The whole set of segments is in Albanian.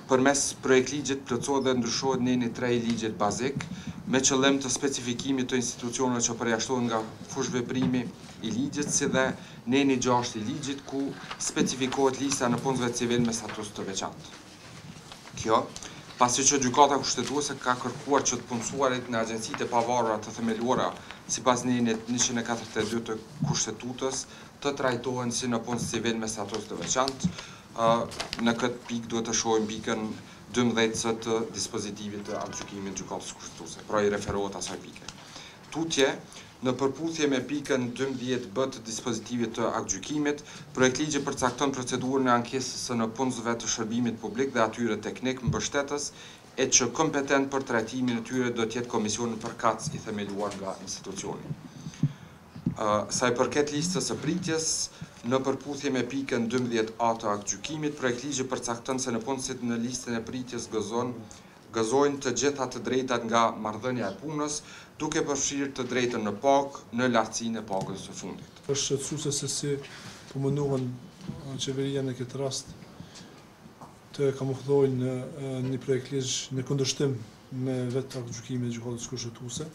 përmes projektligjit plotësohet dhe ndryshohet neni 3 i ligjit bazik me qëllim të specifikimit të institucioneve që përjashtohen nga fushveprimi i ligjit, si dhe neni 6 i ligjit ku specifikohet lista në punësve civil me status të veçantë. Kjo, pasi që gjykata kushtetuese ka kërkuar që të punësuarit në agjencitë e pavarura të themeluara sipas nenit 142 të kushtetutës të trajtohen si në punës civil me status të veçantë. Në këtë pikë duhet të shohim pikën 12 të dispozitivit të aktgjykimit gjykatës kushtetuese, pra i referohet asaj pike. Tutje, në përputhje me pikën 12b të dispozitivit të aktgjykimit, projektligji përcakton procedurën e ankesës së në punësve të shërbimit publik dhe atyre teknik mbështetës, e që kompetent për trajtimin e tyre do të jetë komisioni përkatës i themeluar nga institucioni. Sa i përket listës së pritjes, në përputhje me pikën 12a të aktgjykimit, projektligji përcakton se në punësit në listën e pritjes gëzojnë të gjitha të drejtat nga marrëdhënia e punës, duke përfshirë të drejtën në pagë në lartësinë e pagës së fundit. Është shqetësuese se si po mundohen qeveria në këtë rast të kamuflojnë një projektligj në kundërshtim me vetë aktgjykimin e gjykatës kushtetuese.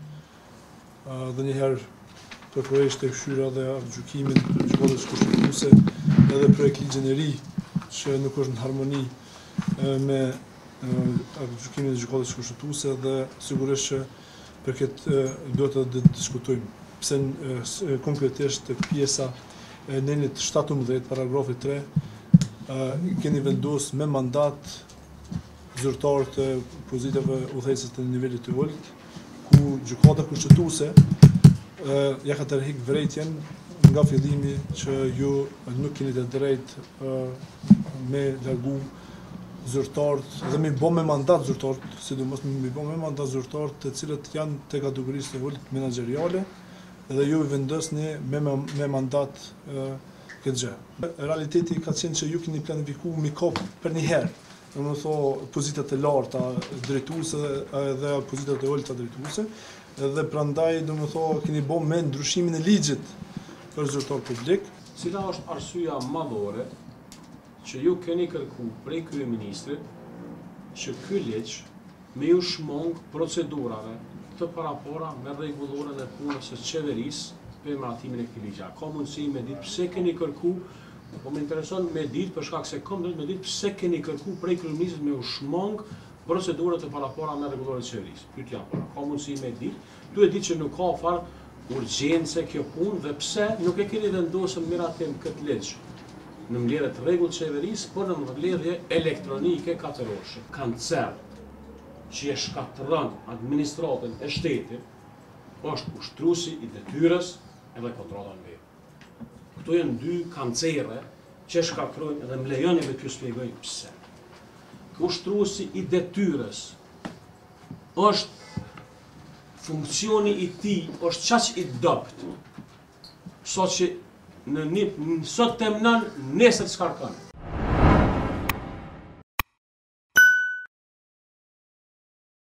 Dhe njëherë përkohesht e këshyra dhe aktgjykimin e gjykatës kushtetuese edhe projektligjin e ri që nuk është në harmoni me aktgjykimin e gjykatës kushtetuese dhe sigurisht që për këtë duhet të diskutojmë. Pse konkretisht pjesa e nenit 17 paragrafi 3 keni vendosur me mandat zyrtar të pozitave udhëheqëse të nivelit të ulët, ku gjykata kushtetuese ja ka tërheq vërejtjen nga fillimi që ju nuk keni të drejtë me largu zyrtarët dhe me bë me mandat zyrtarët, sidomos me bë me mandat zyrtarët të cilët janë te kategorisë të ulët menaxheriale dhe ju i vendosni me mandat këtë gjë. Realiteti ka qenë që ju keni planifikuar mi kop për një herë, domethënë pozitat e larta drejtuese dhe pozitat e ulta drejtuese, dhe prandaj domethënë keni bën me ndryshimin e ligjit për zyrtar publik. Cila është arsyeja madhore që ju keni kërku prej kryeministrit që ky ligj me ju shmong procedurave të parapora me rregulloren e punës së qeverisë për miratimin e këtij ligji. Ka mundësi me ditë pse keni kërku, po më intereson me ditë për shkak se kam drejt me ditë pse keni kërku prej kryeministrit me u shmong procedurat e parapora me rregulloren e qeverisë. Pyetja para, ka mundësi me ditë, duhet ditë që nuk ka fare urgjencë kjo punë dhe pse nuk e keni vendosur miratim këtë ligj në mbledhje të rregull të qeverisë, por në mbledhje elektronike katërorëshe. Kancer që e shkatërron administratën e shtetit është ushtruesi i detyrës edhe kontrolla në vepër. Këto janë dy kancere që shkatërrojnë dhe më lejoni me t'ju shpjegoj pse. Ushtruesi i detyrës është funksioni i tij është qaq i dopt, sot që sot temnon, nesër s'karkon.